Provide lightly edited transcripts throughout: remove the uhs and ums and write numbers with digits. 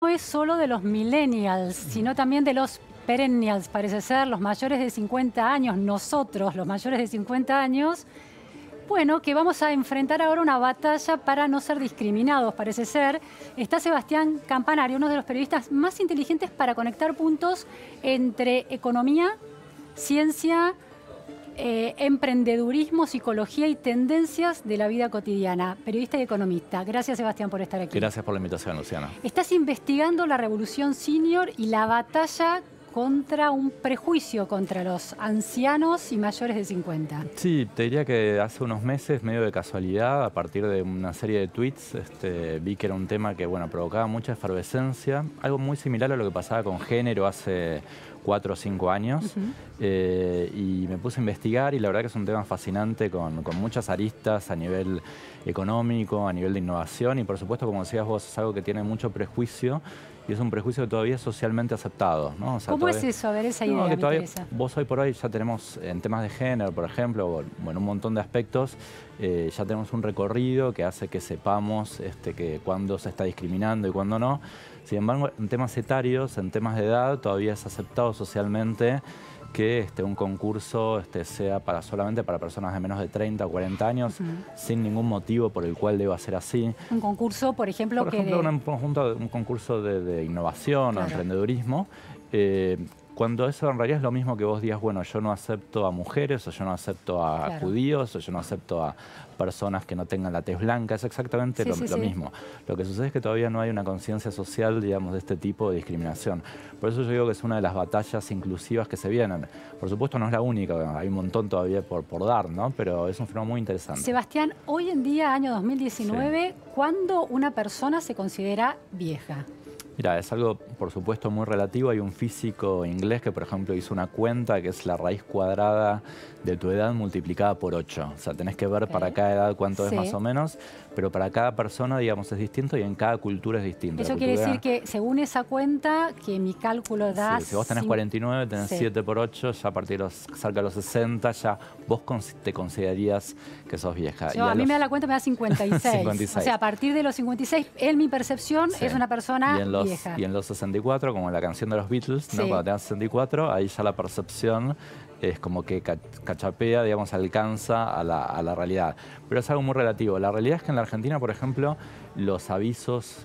es solo de los millennials, sino también de los perennials, parece ser, los mayores de 50 años, nosotros, los mayores de 50 años, bueno, que vamos a enfrentar ahora una batalla para no ser discriminados, parece ser. Está Sebastián Campanario, uno de los periodistas más inteligentes para conectar puntos entre economía, ciencia, emprendedurismo, psicología y tendencias de la vida cotidiana. Periodista y economista. Gracias, Sebastián, por estar aquí. Gracias por la invitación, Luciana. Estás investigando la revolución senior y la batalla contra un prejuicio contra los ancianos y mayores de 50. Sí, te diría que hace unos meses, medio de casualidad, a partir de una serie de tweets, vi que era un tema que, bueno, provocaba mucha efervescencia, algo muy similar a lo que pasaba con género hace 4 o 5 años, y me puse a investigar y la verdad que es un tema fascinante con muchas aristas a nivel económico, a nivel de innovación y por supuesto, como decías vos, es algo que tiene mucho prejuicio y es un prejuicio que todavía es socialmente aceptado, ¿no? O sea, ¿Cómo es eso? A ver, esa idea que me todavía, interesa. vos hoy por hoy ya tenemos en temas de género, por ejemplo, o en un montón de aspectos, ya tenemos un recorrido que hace que sepamos que cuándo se está discriminando y cuándo no. Sin embargo, en temas etarios, en temas de edad, todavía es aceptado socialmente que un concurso sea solamente para personas de menos de 30 o 40 años, sin ningún motivo por el cual deba ser así. Un concurso, por ejemplo, un concurso de innovación, claro, o emprendedurismo, cuando eso en realidad es lo mismo que vos digas, bueno, yo no acepto a mujeres, o yo no acepto a claro, judíos, o yo no acepto a personas que no tengan la tez blanca, es exactamente lo mismo. Lo que sucede es que todavía no hay una conciencia social, digamos, de este tipo de discriminación. Por eso yo digo que es una de las batallas inclusivas que se vienen. Por supuesto no es la única, hay un montón todavía por dar, ¿no? Pero es un fenómeno muy interesante. Sebastián, hoy en día, año 2019, ¿cuándo una persona se considera vieja? Mira, es algo, por supuesto, muy relativo. Hay un físico inglés que, por ejemplo, hizo una cuenta que es la raíz cuadrada de tu edad multiplicada por 8. O sea, tenés que ver para cada edad cuánto es más o menos, pero para cada persona, digamos, es distinto y en cada cultura es distinto. Eso quiere decir que, según esa cuenta, que mi cálculo da... si vos tenés 49, tenés 7 por 8, ya a partir de cerca de los 60, ya vos te considerarías que sos vieja. A mí me da la cuenta, me da 56. 56. O sea, a partir de los 56, en mi percepción, es una persona vieja. Y en los 64, como en la canción de los Beatles, ¿no? Cuando tenés 64, ahí ya la percepción es como que cachapea, digamos, alcanza a la realidad. Pero es algo muy relativo. La realidad es que en la Argentina, por ejemplo, los avisos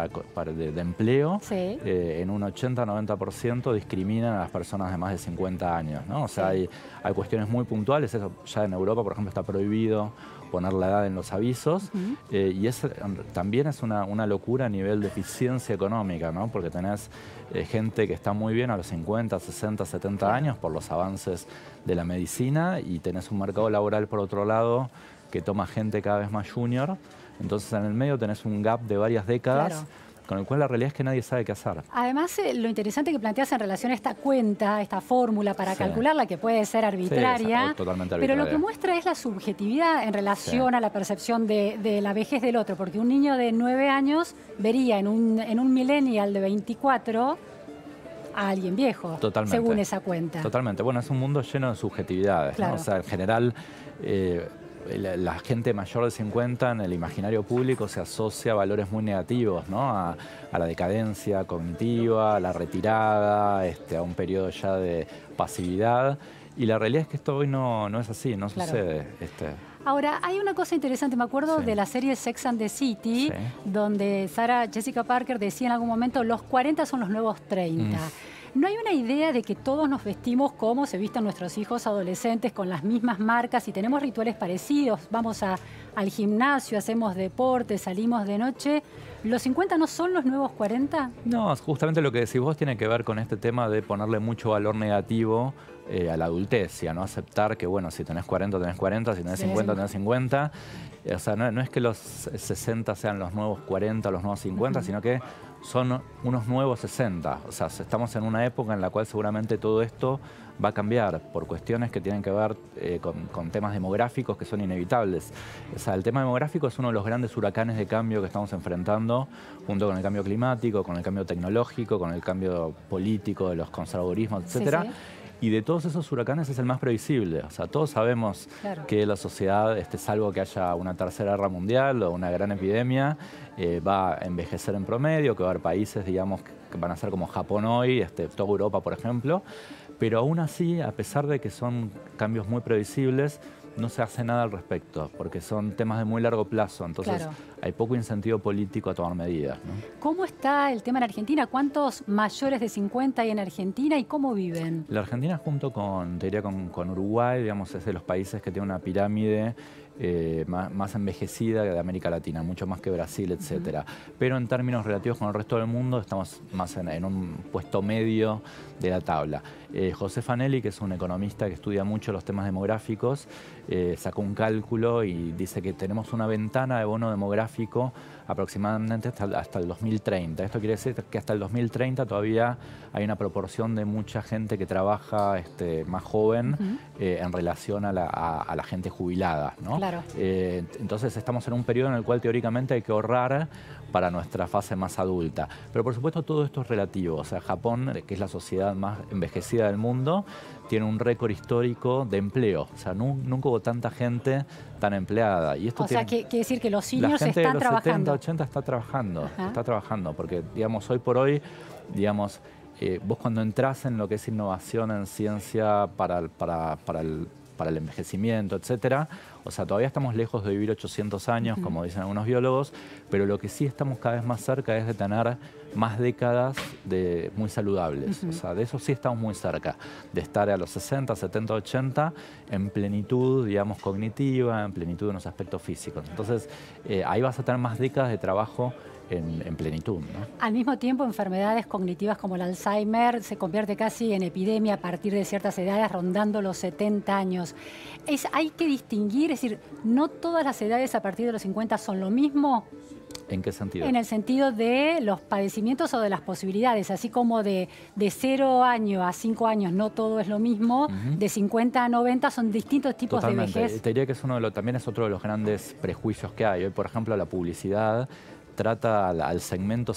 de empleo en un 80-90% discriminan a las personas de más de 50 años, ¿no? O sea, hay cuestiones muy puntuales. Eso ya en Europa, por ejemplo, está prohibido poner la edad en los avisos, y también es una locura a nivel de eficiencia económica, ¿no? Porque tenés gente que está muy bien a los 50, 60, 70 años por los avances de la medicina y tenés un mercado laboral por otro lado que toma gente cada vez más junior, entonces en el medio tenés un gap de varias décadas, con el cual la realidad es que nadie sabe qué hacer. Además, lo interesante que planteas en relación a esta cuenta, esta fórmula para calcularla, que puede ser arbitraria, totalmente arbitraria, pero lo que muestra es la subjetividad en relación a la percepción de la vejez del otro, porque un niño de 9 años vería en un millennial de 24 a alguien viejo, según esa cuenta. Totalmente. Bueno, es un mundo lleno de subjetividades, ¿no? O sea, en general... la gente mayor de 50 en el imaginario público se asocia a valores muy negativos, ¿no? A la decadencia cognitiva, a la retirada, a un periodo ya de pasividad. Y la realidad es que esto hoy no es así, no sucede. Ahora, hay una cosa interesante, me acuerdo de la serie Sex and the City, donde Sarah Jessica Parker decía en algún momento, los 40 son los nuevos 30. ¿No hay una idea de que todos nos vestimos como se visten nuestros hijos adolescentes, con las mismas marcas y tenemos rituales parecidos? Vamos al gimnasio, hacemos deporte, salimos de noche. ¿Los 50 no son los nuevos 40? No, justamente lo que decís vos tiene que ver con este tema de ponerle mucho valor negativo a la adultez, y a no aceptar que, bueno, si tenés 40, tenés 40, si tenés 50, tenés 50. O sea, no es que los 60 sean los nuevos 40, los nuevos 50, sino que son unos nuevos 60. O sea, estamos en una época en la cual seguramente todo esto va a cambiar por cuestiones que tienen que ver con temas demográficos que son inevitables. O sea, el tema demográfico es uno de los grandes huracanes de cambio que estamos enfrentando, junto con el cambio climático, con el cambio tecnológico, con el cambio político de los conservadurismos, etcétera. Y de todos esos huracanes es el más previsible. O sea, todos sabemos que la sociedad, salvo que haya una tercera guerra mundial o una gran epidemia, va a envejecer en promedio, que va a haber países, digamos, que van a ser como Japón hoy, toda Europa, por ejemplo. Pero aún así, a pesar de que son cambios muy previsibles, no se hace nada al respecto, porque son temas de muy largo plazo, entonces hay poco incentivo político a tomar medidas, ¿no? ¿Cómo está el tema en Argentina? ¿Cuántos mayores de 50 hay en Argentina y cómo viven? La Argentina, junto con, te diría, con Uruguay, digamos, es de los países que tiene una pirámide más envejecida de América Latina, mucho más que Brasil, etcétera. Pero en términos relativos con el resto del mundo estamos más en un puesto medio de la tabla. José Fanelli, que es un economista que estudia mucho los temas demográficos, sacó un cálculo y dice que tenemos una ventana de bono demográfico aproximadamente hasta el 2030. Esto quiere decir que hasta el 2030 todavía hay una proporción de mucha gente que trabaja más joven en relación a la gente jubilada, ¿no? Claro. Entonces estamos en un periodo en el cual teóricamente hay que ahorrar para nuestra fase más adulta. Pero por supuesto todo esto es relativo. O sea, Japón, que es la sociedad más envejecida del mundo, tiene un récord histórico de empleo. O sea, nunca hubo tanta gente tan empleada. Y esto quiere decir que los seniors están trabajando. La gente de los 70, 80 está trabajando, porque, digamos, hoy por hoy, digamos, vos cuando entras en lo que es innovación en ciencia para el envejecimiento, etcétera, o sea, todavía estamos lejos de vivir 800 años, como dicen algunos biólogos, pero lo que sí estamos cada vez más cerca es de tener más décadas muy saludables. O sea, de eso sí estamos muy cerca, de estar a los 60, 70, 80 en plenitud, digamos, cognitiva, en plenitud en los aspectos físicos. Entonces, ahí vas a tener más décadas de trabajo en plenitud, ¿no? Al mismo tiempo, enfermedades cognitivas como el Alzheimer se convierte casi en epidemia a partir de ciertas edades, rondando los 70 años. Hay que distinguir, es decir, no todas las edades a partir de los 50 son lo mismo. ¿En qué sentido? En el sentido de los padecimientos o de las posibilidades, así como de 0 años a 5 años no todo es lo mismo, de 50 a 90 son distintos tipos de vejez. Te diría que también es otro de los grandes prejuicios que hay. Hoy, por ejemplo, la publicidad trata al segmento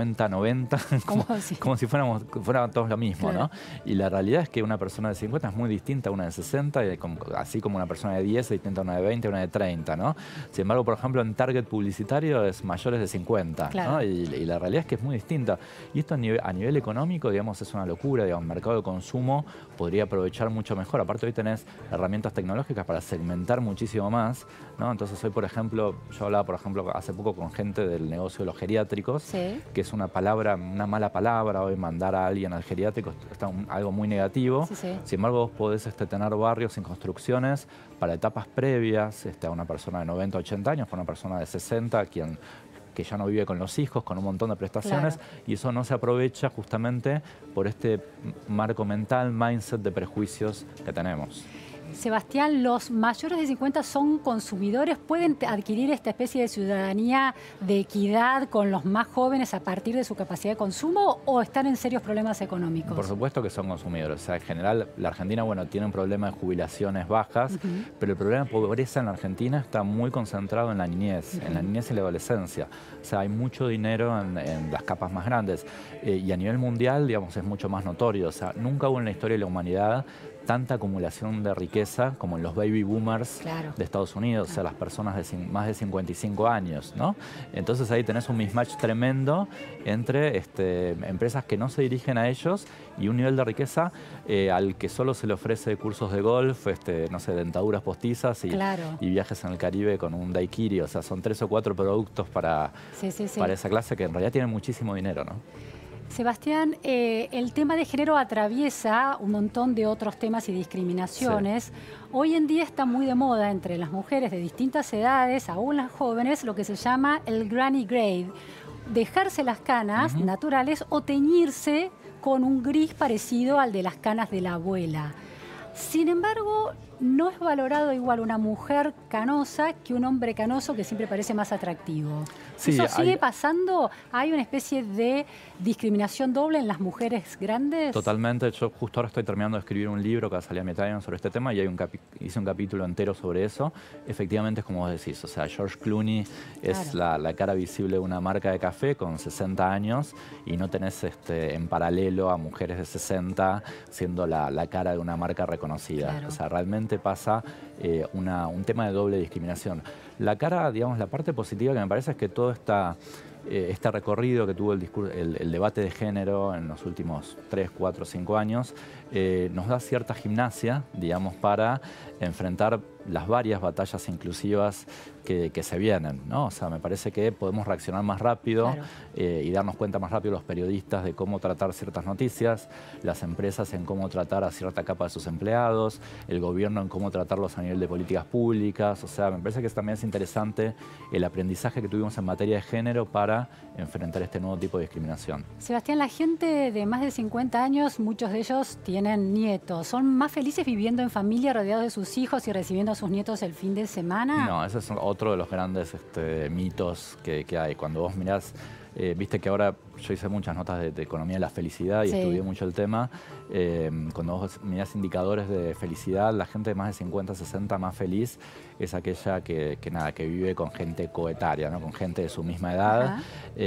50-90 como si fueran todos lo mismo, ¿no? Y la realidad es que una persona de 50 es muy distinta a una de 60, así como una persona de 10 es distinta a una de 20, a una de 30, ¿no? Sin embargo, por ejemplo, en target publicitario es mayores de 50, ¿no? Y la realidad es que es muy distinta. Y esto a nivel económico, digamos, es una locura, digamos, el mercado de consumo podría aprovechar mucho mejor. Aparte, hoy tenés herramientas tecnológicas para segmentar muchísimo más, ¿no? Entonces, hoy, por ejemplo, yo hablaba, por ejemplo, hace poco con gente del negocio de los geriátricos, que es una mala palabra, hoy mandar a alguien al geriátrico está algo muy negativo. Sin embargo, vos podés tener barrios en construcciones para etapas previas, a una persona de 90, 80 años, para una persona de 60, que ya no vive con los hijos, con un montón de prestaciones, y eso no se aprovecha justamente por este marco mental, mindset de prejuicios que tenemos. Sebastián, ¿los mayores de 50 son consumidores? ¿Pueden adquirir esta especie de ciudadanía de equidad con los más jóvenes a partir de su capacidad de consumo o están en serios problemas económicos? Por supuesto que son consumidores. O sea, en general, la Argentina, bueno, tiene un problema de jubilaciones bajas, pero el problema de pobreza en la Argentina está muy concentrado en la niñez, en la niñez y la adolescencia. O sea, hay mucho dinero en las capas más grandes. Y a nivel mundial, digamos, es mucho más notorio. O sea, nunca hubo en la historia de la humanidad tanta acumulación de riqueza como en los baby boomers de Estados Unidos, o sea, las personas de más de 55 años, ¿no? Entonces ahí tenés un mismatch tremendo entre empresas que no se dirigen a ellos y un nivel de riqueza al que solo se le ofrece cursos de golf, no sé, dentaduras postizas y viajes en el Caribe con un daiquiri. O sea, son 3 o 4 productos para esa clase que en realidad tienen muchísimo dinero, ¿no? Sebastián, el tema de género atraviesa un montón de otros temas y discriminaciones. Hoy en día está muy de moda entre las mujeres de distintas edades, aún las jóvenes, lo que se llama el granny grade. Dejarse las canas naturales o teñirse con un gris parecido al de las canas de la abuela. Sin embargo, no es valorado igual una mujer canosa que un hombre canoso que siempre parece más atractivo. Sí, ¿Eso sigue pasando? ¿Hay una especie de discriminación doble en las mujeres grandes? Totalmente. Yo justo ahora estoy terminando de escribir un libro que va a salir a mitad de año sobre este tema y hice un capítulo entero sobre eso. Efectivamente es como vos decís, o sea, George Clooney es la cara visible de una marca de café con 60 años y no tenés en paralelo a mujeres de 60 siendo la cara de una marca reconocida. Claro. O sea, realmente pasa un tema de doble discriminación. La cara, digamos, la parte positiva que me parece es que todo este recorrido que tuvo el debate de género en los últimos 3, 4, 5 años nos da cierta gimnasia, digamos, para enfrentar las varias batallas inclusivas que se vienen, ¿no? O sea, me parece que podemos reaccionar más rápido y darnos cuenta más rápido los periodistas de cómo tratar ciertas noticias, las empresas en cómo tratar a cierta capa de sus empleados, el gobierno en cómo tratarlos a nivel de políticas públicas. O sea, me parece que también es interesante el aprendizaje que tuvimos en materia de género para enfrentar este nuevo tipo de discriminación. Sebastián, la gente de más de 50 años, muchos de ellos tienen nietos. ¿Son más felices viviendo en familia rodeados de sus hijos y recibiendo a sus nietos el fin de semana? No, ese es otro de los grandes mitos que hay. Cuando vos mirás, viste que ahora yo hice muchas notas de economía de la felicidad y estudié mucho el tema. Cuando vos mirás indicadores de felicidad, la gente de más de 50, 60 más feliz es aquella que vive con gente coetaria, ¿no? Con gente de su misma edad.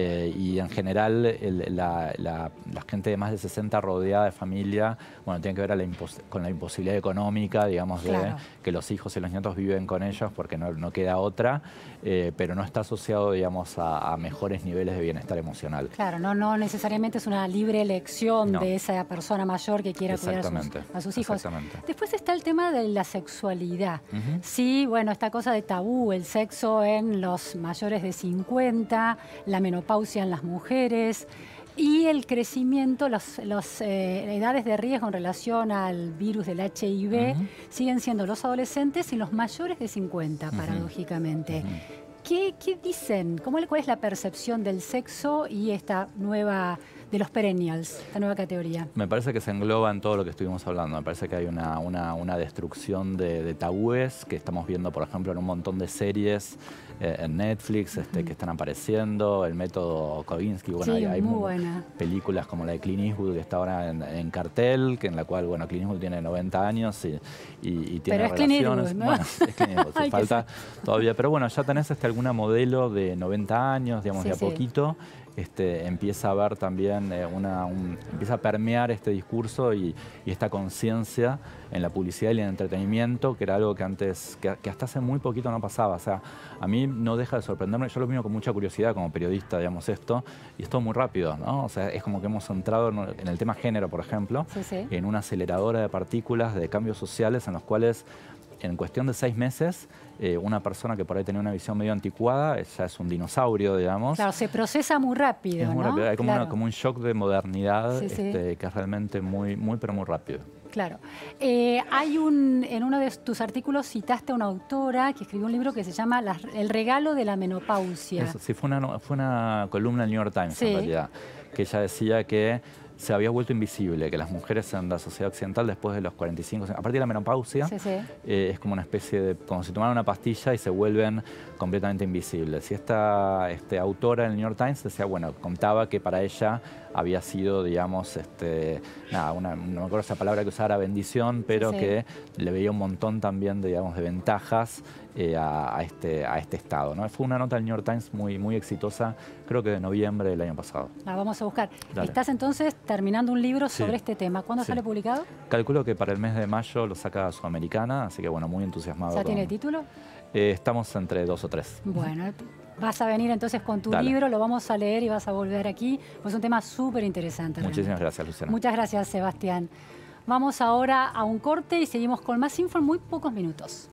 Y en general la gente de más de 60 rodeada de familia, bueno, tiene que ver con la imposibilidad económica, digamos, de que los hijos y los nietos viven con ellos porque no queda otra, pero no está asociado, digamos, a mejores niveles de bienestar emocional. Claro, no necesariamente es una libre elección de esa persona mayor que quiera cuidar a sus hijos. Después está el tema de la sexualidad. Sí, bueno, esta cosa de tabú, el sexo en los mayores de 50, la menopausia en las mujeres y el crecimiento, las edades de riesgo en relación al virus del HIV siguen siendo los adolescentes y los mayores de 50, paradójicamente. ¿Qué dicen? ¿Cuál es la percepción del sexo y esta nueva, de los perennials, esta nueva categoría? Me parece que se engloba en todo lo que estuvimos hablando. Me parece que hay una destrucción de tabúes que estamos viendo, por ejemplo, en un montón de series en Netflix que están apareciendo. El método Kovinsky, bueno, hay películas como la de Clint Eastwood que está ahora en cartel, en la cual, bueno, Clint Eastwood tiene 90 años y tiene relaciones. ¿No? Bueno, es Clint Eastwood, falta todavía. Pero bueno, ya tenés alguna modelo de 90 años, digamos, de a poquito. Empieza a haber también, empieza a permear este discurso y esta conciencia en la publicidad y en el entretenimiento, que era algo que antes, que hasta hace muy poquito no pasaba. O sea, a mí no deja de sorprenderme, yo lo miro con mucha curiosidad como periodista, digamos, esto, y es todo muy rápido, ¿no? O sea, es como que hemos entrado en el tema género, por ejemplo, en una aceleradora de partículas, de cambios sociales en los cuales en cuestión de 6 meses, una persona que por ahí tenía una visión medio anticuada, ya es un dinosaurio, digamos. Claro, se procesa muy rápido, es muy rápido. Hay como un shock de modernidad que es realmente pero muy rápido. Claro. En uno de tus artículos citaste a una autora que escribió un libro que se llama El regalo de la menopausia. Eso, sí, fue una columna del New York Times, en realidad, que ella decía que se había vuelto invisible, que las mujeres en la sociedad occidental después de los 45, a partir de la menopausia, es como una especie de, como si tomaran una pastilla y se vuelven completamente invisibles. Y esta autora del New York Times decía, bueno, contaba que para ella había sido, digamos, no me acuerdo esa palabra que usara, bendición, pero que le veía un montón también de, digamos, de ventajas a este estado, ¿no? Fue una nota del New York Times muy exitosa, creo que de noviembre del año pasado. La vamos a buscar. Estás entonces terminando un libro sobre este tema. ¿Cuándo sale publicado? Calculo que para el mes de mayo lo saca Sudamericana, así que bueno, muy entusiasmado. ¿Ya tiene título? Estamos entre 2 o 3. Bueno, vas a venir entonces con tu libro, lo vamos a leer y vas a volver aquí. Pues es un tema súper interesante. Muchísimas gracias, Luciana. Muchas gracias, Sebastián. Vamos ahora a un corte y seguimos con más info en muy pocos minutos.